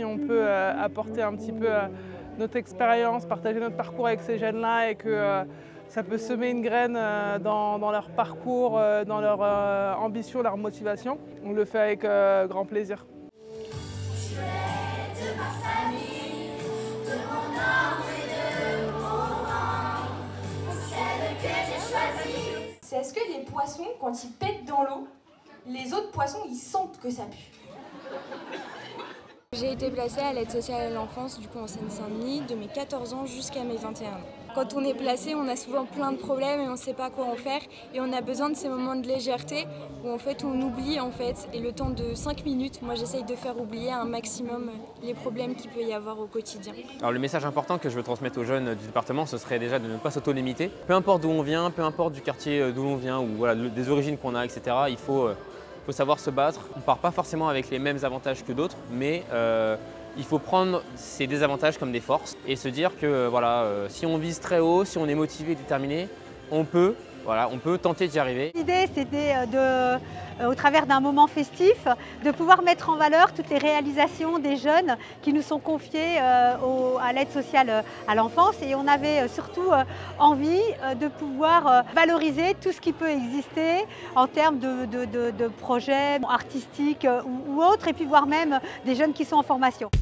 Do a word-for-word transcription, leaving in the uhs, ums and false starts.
si on peut euh, apporter un petit peu euh, notre expérience, partager notre parcours avec ces jeunes-là et que euh, ça peut semer une graine euh, dans, dans leur parcours, euh, dans leur euh, ambition, leur motivation, on le fait avec euh, grand plaisir. Tu es de ma famille, de mon âme et de mon rang, celle que j'ai choisie. C'est est-ce que les poissons, quand ils pètent dans l'eau, les autres poissons, ils sentent que ça pue? J'ai été placée à l'aide sociale à l'enfance, du coup en Seine-Saint-Denis, de mes quatorze ans jusqu'à mes vingt et un ans. Quand on est placé, on a souvent plein de problèmes et on ne sait pas quoi en faire. Et on a besoin de ces moments de légèreté où en fait on oublie en fait. Et le temps de cinq minutes, moi j'essaye de faire oublier un maximum les problèmes qu'il peut y avoir au quotidien. Alors le message important que je veux transmettre aux jeunes du département, ce serait déjà de ne pas s'auto-limiter. Peu importe d'où on vient, peu importe du quartier d'où l'on vient ou voilà, des origines qu'on a, et cetera. Il faut, il faut savoir se battre. On ne part pas forcément avec les mêmes avantages que d'autres, mais euh, il faut prendre ces désavantages comme des forces et se dire que voilà, euh, si on vise très haut, si on est motivé et déterminé, on peut, voilà, on peut tenter d'y arriver. L'idée, c'était de, euh, au travers d'un moment festif, de pouvoir mettre en valeur toutes les réalisations des jeunes qui nous sont confiés euh, au, à l'aide sociale à l'enfance. Et on avait surtout euh, envie euh, de pouvoir euh, valoriser tout ce qui peut exister en termes de, de, de, de projets artistiques ou, ou autres, et puis voire même des jeunes qui sont en formation.